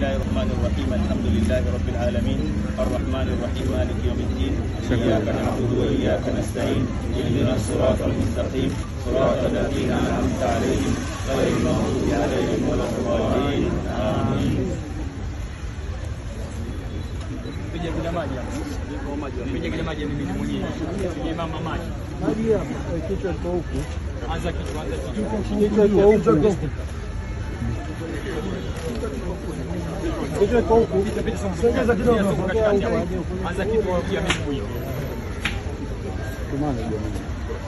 Bismillahir Rahmanir Rahim. Alhamdulillahi Rabbil Alamin. Ar-Rahmanir Rahim. Maliki Yawmiddin. Iyyaka na'budu wa iyyaka nasta'in. Ihdinas siratal mustaqim. Siratal ladzina an'amta 'alaihim ghairil maghdubi 'alaihim waladdallin. Amin. Piga kile maji hapo. Piga kile maji mimi mwenyewe. Piga mama maji. Maji hapo. Kichwa kwa huku. Anza kichwa, anza kichwa. Kichwa kwa huku. Kichwa kwa huku. Sogeza kidogo. Anza kichwa kia miguu hiyo. Tumana jamani.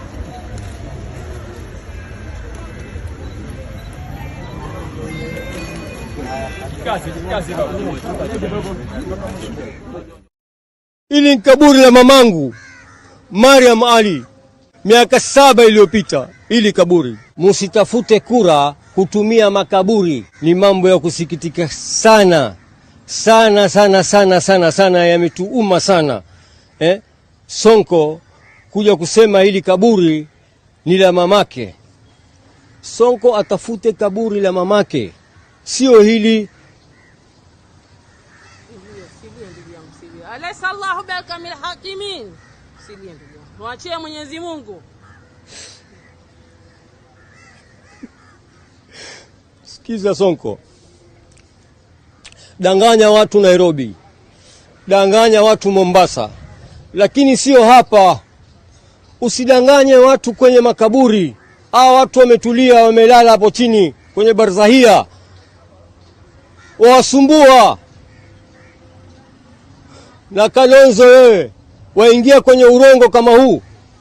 Hili ni kaburi la mamangu Mariam Ali, miaka 7 iliyopita. Hili kaburi, musitafute kura kutumia makaburi, ni mambo ya kusikitika sana sana sana sana sana sana, yametuuma sana Sonko kuja kusema hili kaburi ni la mamake. Sonko atafute kaburi la mamake, sio hili. Alaysa Allahu bihakamil hakimin. Mwachie Mwenyezi Mungu. Sikiza Sonko, danganya watu Nairobi, danganya watu Mombasa, lakini sio hapa. Usidanganye watu kwenye makaburi. Hao watu wametulia, wamelala hapo chini kwenye barzahia, wasumbua. Na Kalonzo wewe waingia kwenye urongo kama huu,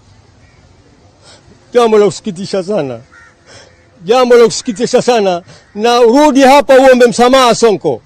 jambo la kusikitisha sana, jambo la kusikitisha sana. Na urudi hapa uombe msamaha Sonko.